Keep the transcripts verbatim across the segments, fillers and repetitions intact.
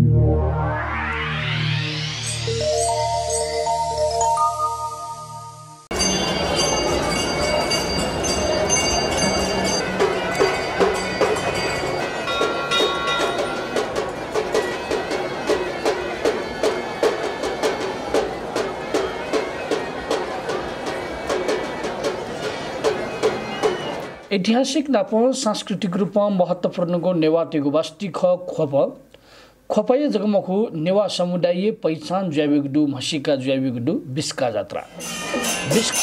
ऐतिहासिक नापो सांस्कृतिक रूपमा महत्त्वपूर्णको नेवा तेगुबास्टी ख खोप खोपय जगमखु नेवा समुदाय पहिचान ज्याविगडु मसिका ज्याविगडु बिस्का जात्रा बिस्क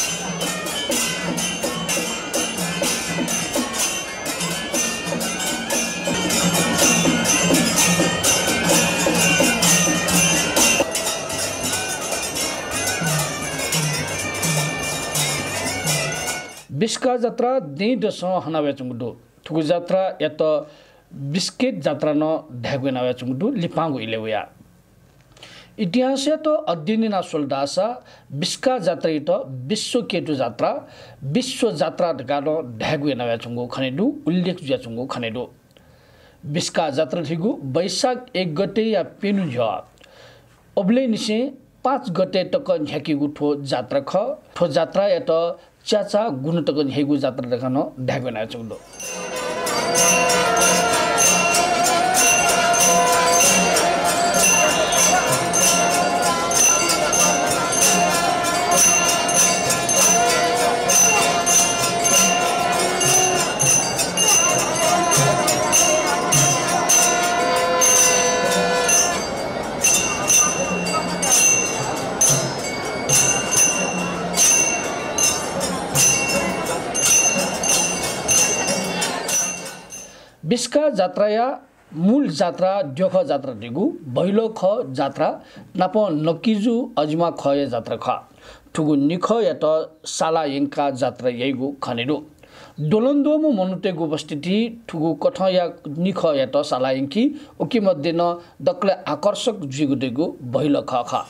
बिस्का जात्रा दे दस हनावे चुंगडु ठुगु जात्रा यत बिस्केट जात्रा न ढागवे नावे चुंगडु लिपांगु इलेवया इतिहास तो अध्ययन ना सोल्दासा बिस्का जात्रा त विश्व केटु जात्रा विश्व जात्रा ढगानो ढागवे नावे चुंगु खनेदु उल्लेख ज्या चुंगु खनेदु बिस्का जात्रा थिगु बैशाख एक गते या पेनु झ अबले निसे पाँच गते तक झ्याकीगु ठो जात्रा ख ठो जात्रा यत चाचा गुण तक हेगु जात्रा देखानो ढागना चुंगडो बिस्का जात्राया मूल जात्रा द्योख जात्रा दिगु भैलो ख जात्रा नाप नकिजु अजमा ख या जात्रा ख ठुगु निख या त साला यंका जात्रा यैगु खनेदु दोलन्दो म मनुतेगु उपस्थिति ठुगु कठ या निख या त साला यंकी ओके मध्ये न दक्ले आकर्षक जिगु दिगु भैलो ख ख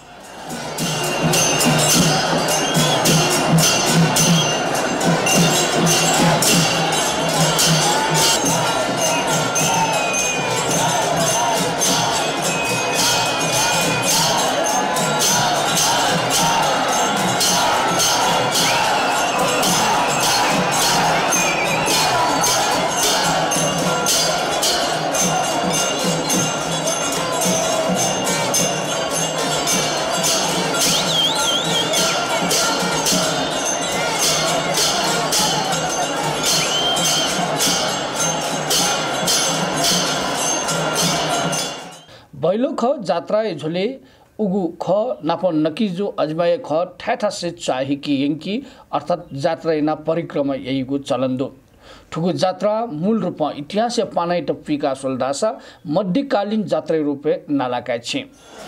भैलो ख जात्रा झोले उगु ख नाप नकिजो अजमाय ख ठाठा से चाहि कि यंकी अर्थात जात्रा ना परिक्रमा यहीगु चलन्दो ठुगु जात्रा मूल रूपमा इतिहास पानाइ टप्पीका सोल्दासा मध्यकालीन जात्रा रूपे नालाका छे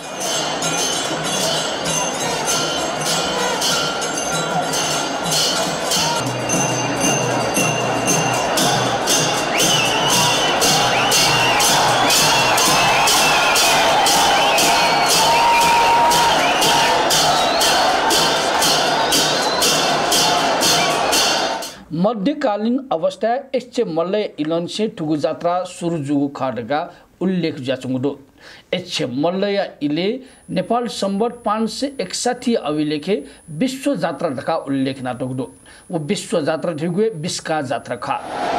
मध्यकालीन अवस्था एचे मल्लय इलनसे ठुगु जात्रा सुरु जुगु खडगा उल्लेख जाचुङदो एचे मल्लय इले नेपाल सम्बत पाँच सय एकसठी अभिलेखे विश्व जात्रा ढका उल्लेख नाटकदो वो विश्व जात्रा ठिगुए बिस्का जात्रा खा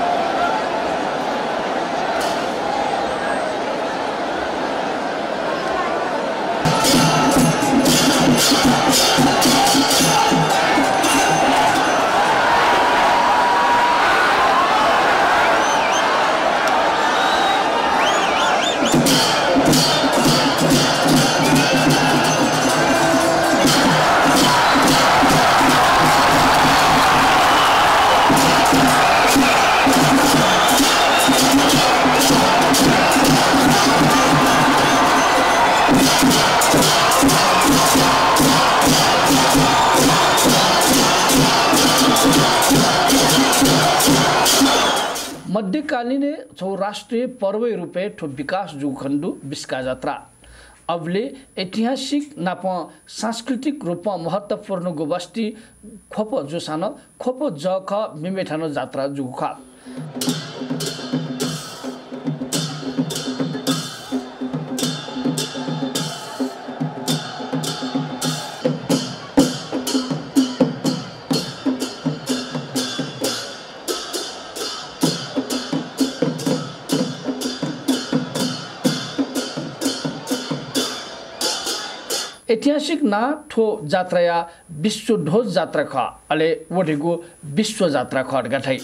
मध्यकालीन छौ राष्ट्रिय पर्व रूपे ठो विकास जुखण्डु बिस्का जात्रा अबले ऐतिहासिक नाप सांस्कृतिक रूपमा महत्त्वपूर्ण गोबस्ती खोप जोसान खोप जख मिमेठानो जात्रा जुखा ऐतिहासिक ना ठो जात्रा या विश्व ध्वज जात्रा ख अले वटेको विश्व जात्रा ख गठाई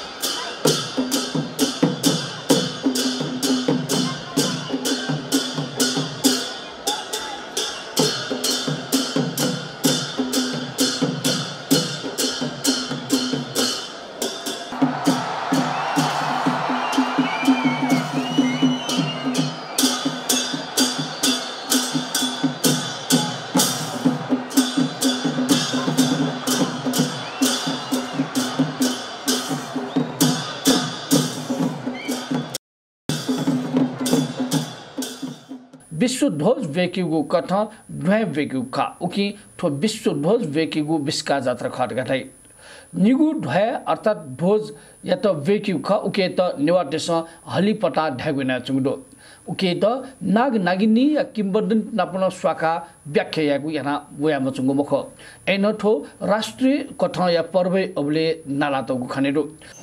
विश्व ध्वज वेकिगु कथ ढ्वे वेकिगु खा उकी ठो विश्व ध्वज वेकिगु बिस्का जात्रा खट गठाई निगु ढ्वे अर्थात ध्वज या त वेकिगु ख उके त नेवाटेस हलिपटा ढ्यागुना चुङडो उके त नाग नागिनी या किम्बर्दन नापन स्वाका व्याख्या यागु याना वयाम चुङगु मुख एन ठो राष्ट्रिय कथ या पर्व अबले नालातगु खनेरो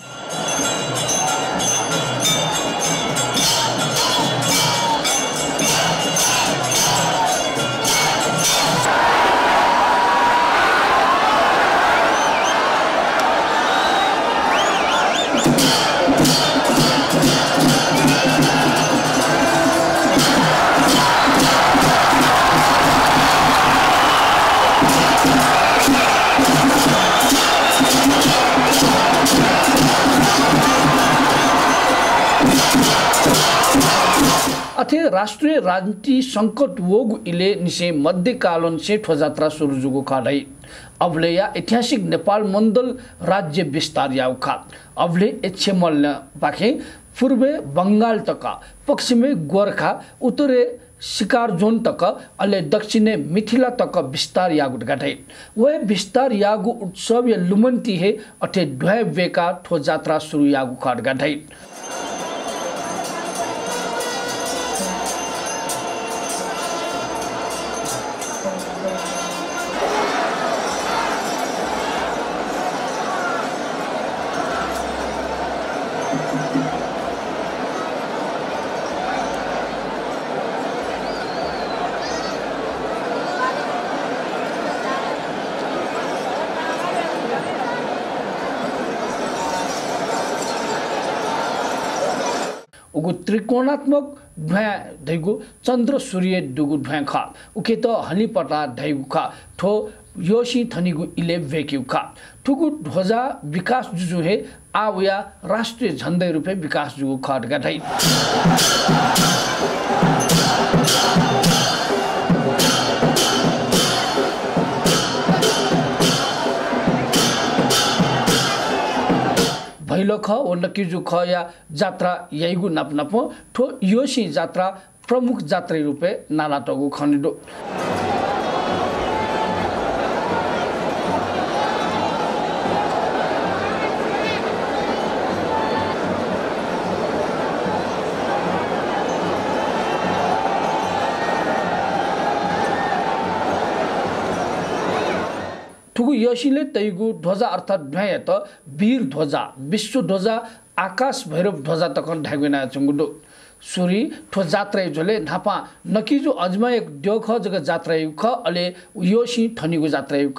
अथे राष्ट्रिय राजनीति संकट वोगु इले निसे मध्यकालन से ठोजात्रा सुरु जुगु खाडै अबले या ऐतिहासिक नेपाल मण्डल राज्य विस्तार याउखा अबले एछेमल पाखे पूर्वे बंगाल तक पश्चिमे गोरखा उत्तरे शिकार जोन तक अले दक्षिणे मिथिला तक विस्तार यागु गठै वह विस्तार यागु उत्सव या लुमन्ती हे अथे ढ्वे वेका ठोजात्रा सुरु यागु खाड गठै उगु त्रिकोणात्मक ढ्वा दैगु चन्द्र सूर्य दुगु ढ्वा खा उके त हलिपटा दैगु खा ठो योशी थनिगु इले वेक्यु खा ठुगु ध्वजा विकास जुजु हे आवया राष्ट्रिय झण्डै रुपे विकास जुगु खट गठै भैलो ख ओ नकिजु ख या जात्रा यैगु नाप नाप ठो योशी जात्रा प्रमुख जात्रा रुपे नालाटगु खनिडो ठुगु योशीले तैगु ध्वजा अर्थात ढ्वाय त वीर ध्वजा विश्व ध्वजा आकाश भैरव ध्वजा तकन ढागुना चंगुडो सुरी ठो जात्रा झोले नापा नकिजु अजमा एक द्योख जग जात्रा युख अले योशी थनिगु जात्रा युख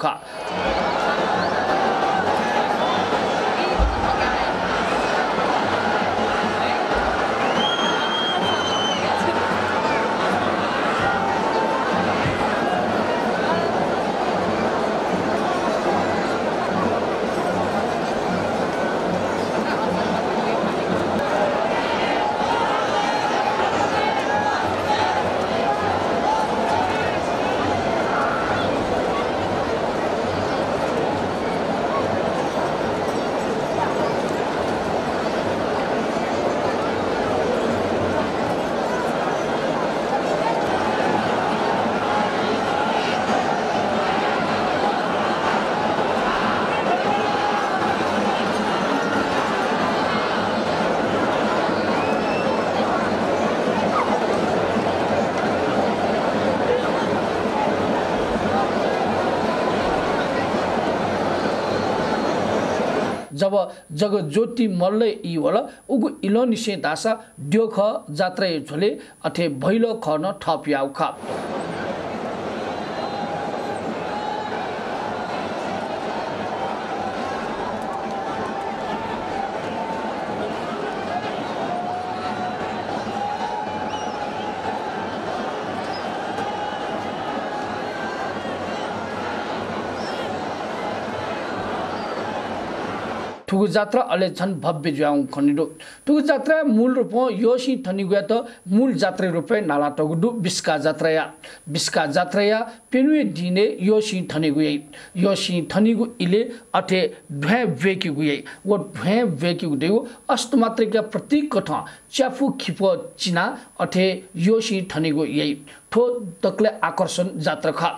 जब जग ज्योति मल्लै इवल उगु इलोनिसे दासा ड्योख जात्रा झोले अथे भैलो खन ठप याउ खा ठुगु जात्रा अले झन भव्य ज्याउ खनिडो ठुगु जात्रा मूल रूपमा योसी थनिगुया त मूल जात्रा रूपे नाला टगुडु बिस्का जात्राया बिस्का जात्राया पेनुए दिने योसी थनिगुयै योसी थनिगु इले अठे ढ्वे वेकि गुयै वो ढ्वे वेकि गुदेउ अष्टमात्रिका प्रतीक कथ च्याफु खिपो चिना अठे योसी थनिगु यै ठो तकले आकर्षण जात्रा खा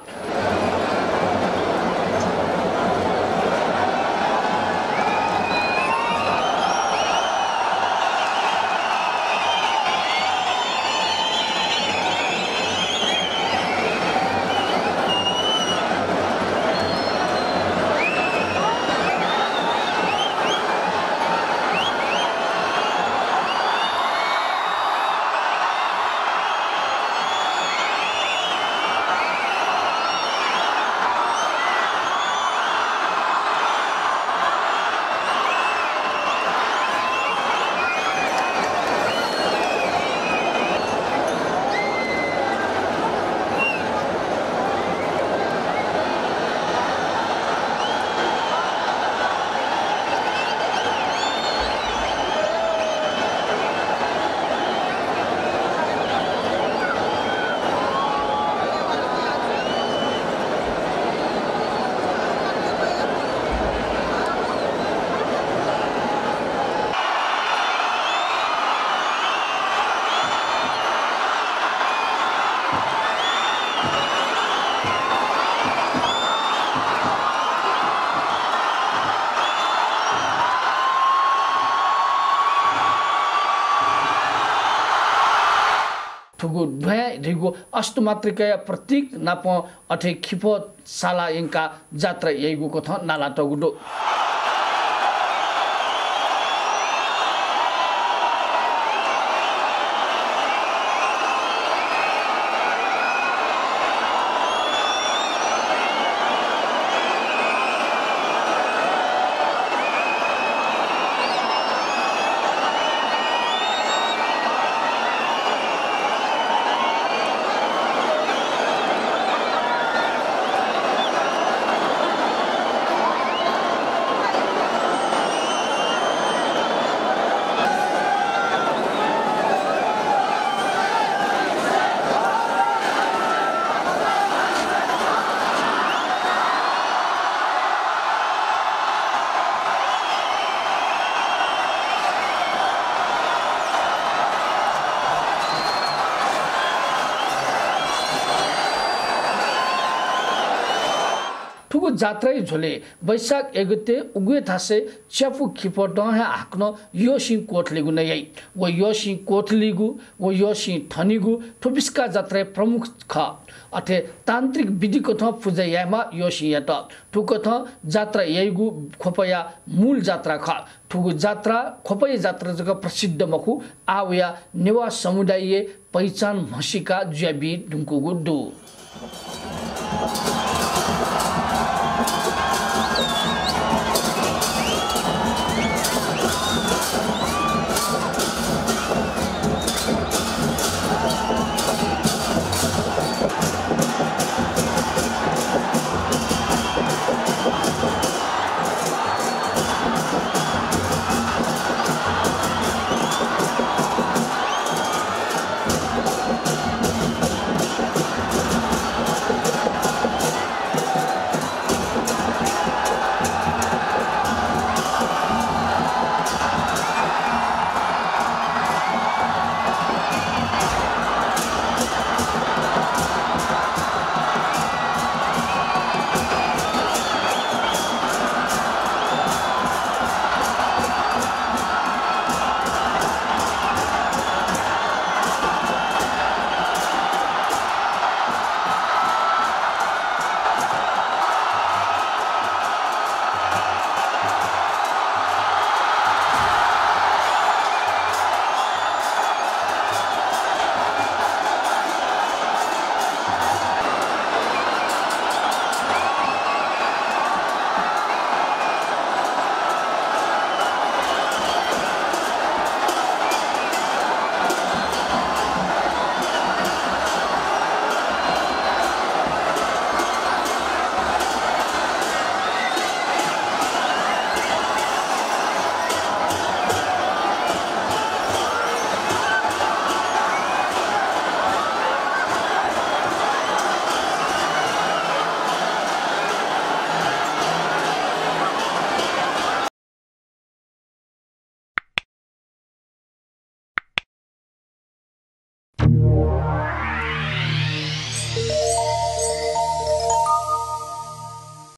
ठुगु ढ्वे रिगु अष्टमात्रिका प्रतीक नाप अठे खिपो साला इंका जात्रा येगु कथ नाला टगुडो ठुगु जात्रै झोले वैशाख एगते उगुए थासे च्याफु खिपो डहे हाक्न योसी कोठलिगु नै वो योसी कोठलिगु वो योसी थनिगु ठुबिस्का जात्रा प्रमुख ख अथे तान्त्रिक विधि कथ पूजा यामा योसी यात ठुक थ जात्रा येगु खोपया मूल जात्रा ख ठुगु जात्रा खोपय जात्रा जग प्रसिद्ध मखु आवया नेवा समुदाय पहिचान मसिका ज्याबी ढुंकुगु दु